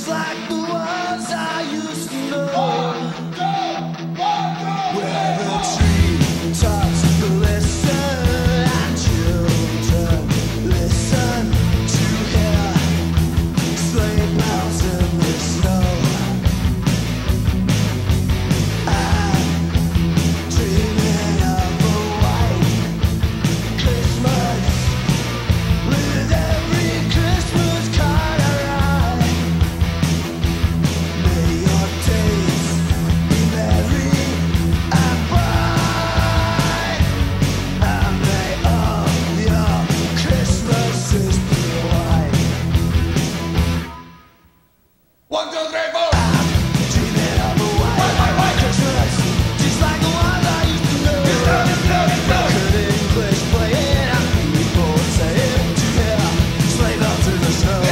like the ones I used to know. Where the tree tops glisten and children listen to hear sleigh bells in the snow. I'm dreaming of a white Christmas with every Christmas card I write. May your days be merry and bright, and may all your Christmases be white. 1, 2, 3, 4. Dreaming of a white Christmas, just like the ones I used to know. Heard English playing and people saying to hear sleigh bells in the snow.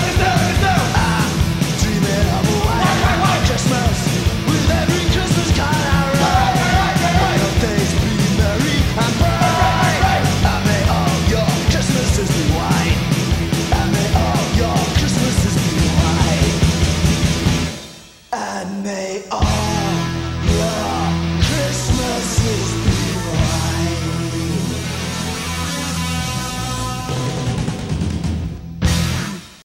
Dreaming of a white Christmas with every Christmas card I write. May your days be merry and bright, and may all your Christmases be white, and may all your Christmases be white, and may all